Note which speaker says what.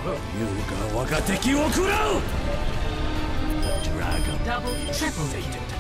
Speaker 1: 優雅若敵を食らう。ドラゴンダブルトリプル